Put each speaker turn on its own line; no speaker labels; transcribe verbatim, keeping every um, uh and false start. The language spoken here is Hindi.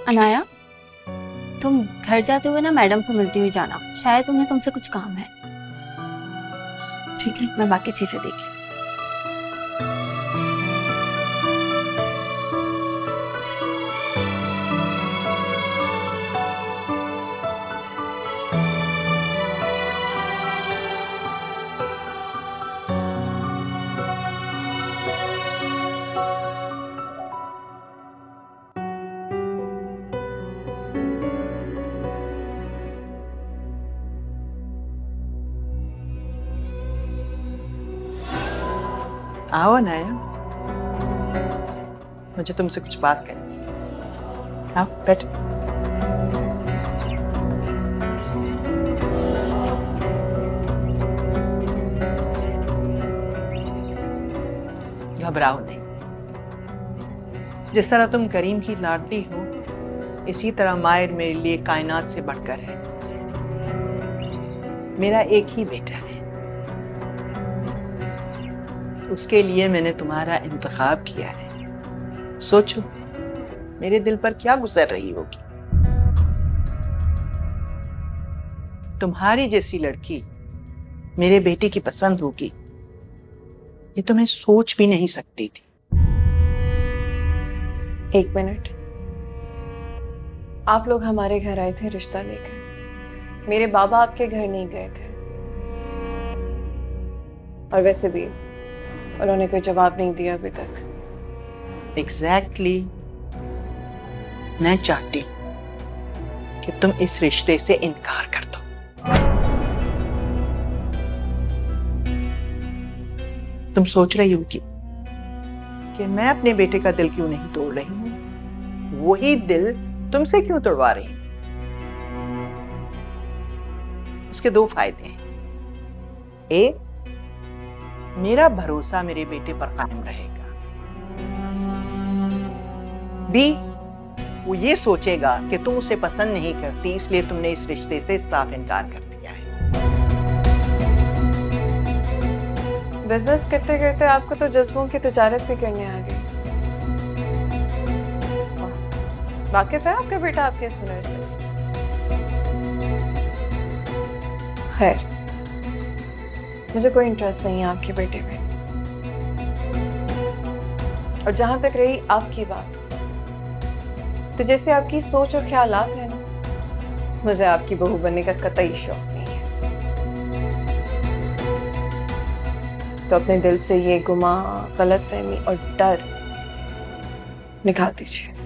अनाया, तुम घर जाते हुए ना मैडम को मिलती हुई जाना, शायद उन्हें तुमसे कुछ काम है। ठीक है, मैं बाकी चीजें देख लूँ।
आओ अनाया, मुझे तुमसे कुछ बात करनी है। आओ बैठो। घबराओ नहीं। जिस तरह तुम करीम की लाडली हो, इसी तरह मायर मेरे लिए कायनात से बढ़कर है। मेरा एक ही बेटा है, उसके लिए मैंने तुम्हारा इंतखाब किया है। सोचो मेरे दिल पर क्या गुजर रही होगी। तुम्हारी जैसी लड़की मेरे बेटे की पसंद होगी, ये तो मैं सोच भी नहीं सकती थी।
एक मिनट, आप लोग हमारे घर आए थे रिश्ता लेकर, मेरे बाबा आपके घर नहीं गए थे। और वैसे भी उन्होंने कोई जवाब नहीं दिया अभी तक।
Exactly exactly. मैं चाहती हूं कि तुम इस रिश्ते से इनकार कर दो। तुम सोच रही होगी कि मैं अपने बेटे का दिल क्यों नहीं तोड़ रही हूं, वही दिल तुमसे क्यों तोड़वा रही हूं। उसके दो फायदे हैं। एक, मेरा भरोसा मेरे बेटे पर कायम रहेगा। बी, वो ये सोचेगा कि तुम उसे पसंद नहीं करती, इसलिए तुमने इस रिश्ते से साफ इनकार कर दिया है।
बिजनेस करते करते आपको तो जज्बों की तिजारत भी करने आ गई। वाकिफ है आपका बेटा आपके इस हुनर से? खैर, मुझे कोई इंटरेस्ट नहीं है आपके बेटे में। और जहां तक रही आपकी बात, तो जैसे आपकी सोच और ख्यालात है ना, मुझे आपकी बहू बनने का कतई शौक नहीं है। तो अपने दिल से ये गुमा, गलतफहमी और डर निकाल दीजिए।